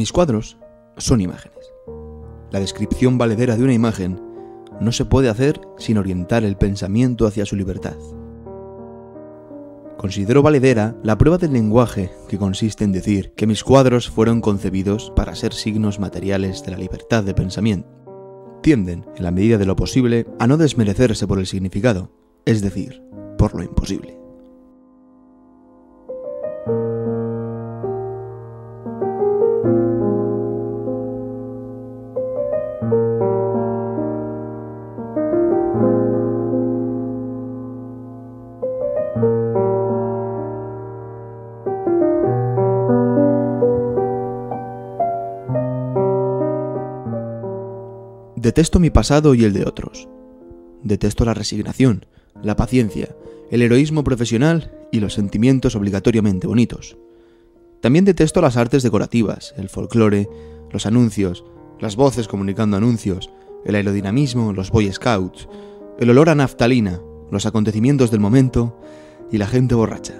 Mis cuadros son imágenes. La descripción valedera de una imagen no se puede hacer sin orientar el pensamiento hacia su libertad. Considero valedera la prueba del lenguaje que consiste en decir que mis cuadros fueron concebidos para ser signos materiales de la libertad de pensamiento. Tienden, en la medida de lo posible, a no desmerecerse por el significado, es decir, por lo imposible. Detesto mi pasado y el de otros. Detesto la resignación, la paciencia, el heroísmo profesional y los sentimientos obligatoriamente bonitos. También detesto las artes decorativas, el folclore, los anuncios, las voces comunicando anuncios, el aerodinamismo, los Boy Scouts, el olor a naftalina, los acontecimientos del momento y la gente borracha.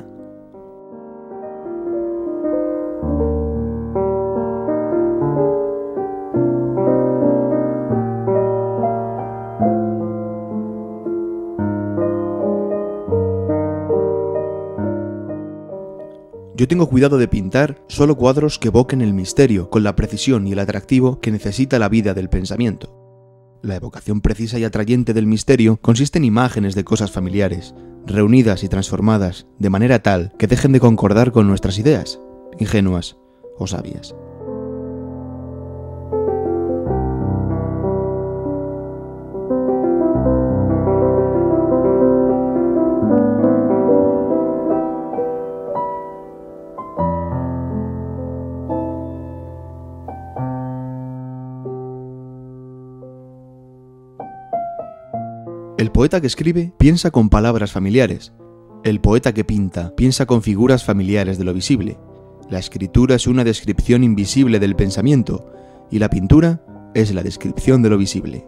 Yo tengo cuidado de pintar solo cuadros que evoquen el misterio con la precisión y el atractivo que necesita la vida del pensamiento. La evocación precisa y atrayente del misterio consiste en imágenes de cosas familiares, reunidas y transformadas de manera tal que dejen de concordar con nuestras ideas, ingenuas o sabias. El poeta que escribe piensa con palabras familiares. El poeta que pinta piensa con figuras familiares de lo visible. La escritura es una descripción invisible del pensamiento y la pintura es la descripción de lo visible.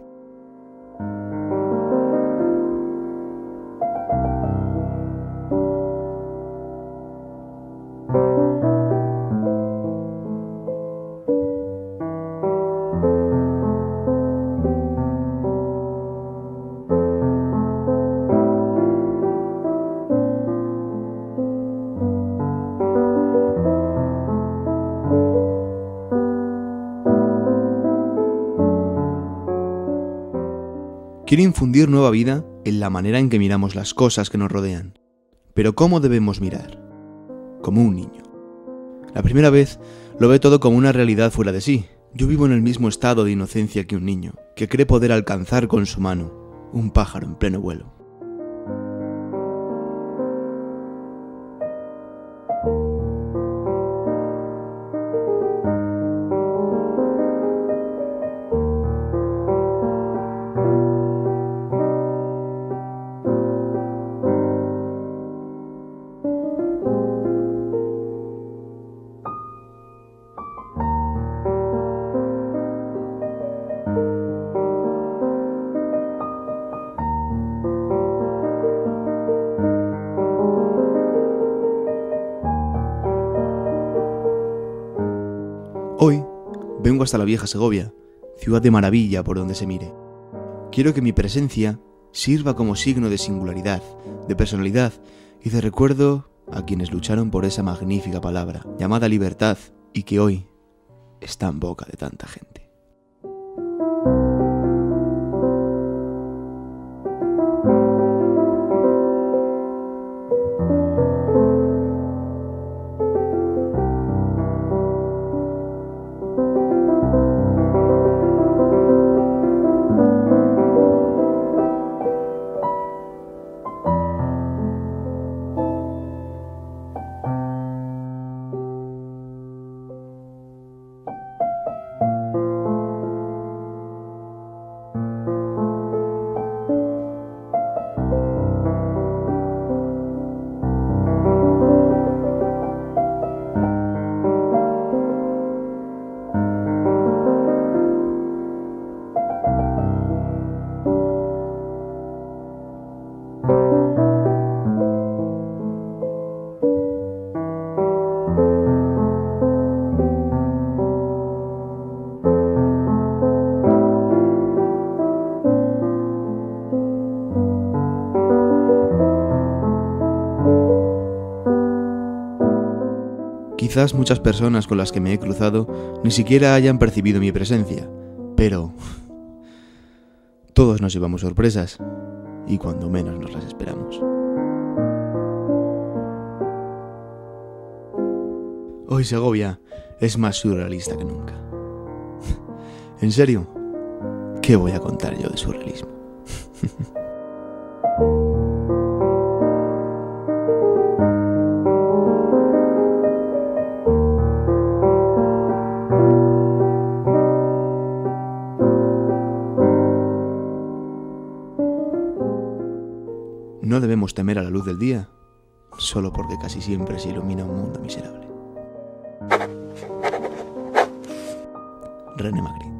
Quiere infundir nueva vida en la manera en que miramos las cosas que nos rodean. Pero ¿cómo debemos mirar? Como un niño. La primera vez lo ve todo como una realidad fuera de sí. Yo vivo en el mismo estado de inocencia que un niño, que cree poder alcanzar con su mano un pájaro en pleno vuelo. Hoy vengo hasta la vieja Segovia, ciudad de maravilla por donde se mire. Quiero que mi presencia sirva como signo de singularidad, de personalidad y de recuerdo a quienes lucharon por esa magnífica palabra llamada libertad y que hoy está en boca de tanta gente. Quizás muchas personas con las que me he cruzado ni siquiera hayan percibido mi presencia, pero todos nos llevamos sorpresas, y cuando menos nos las esperamos. Hoy Segovia es más surrealista que nunca. En serio, ¿qué voy a contar yo de surrealismo? No debemos temer a la luz del día, solo porque casi siempre se ilumina un mundo miserable. René Magritte.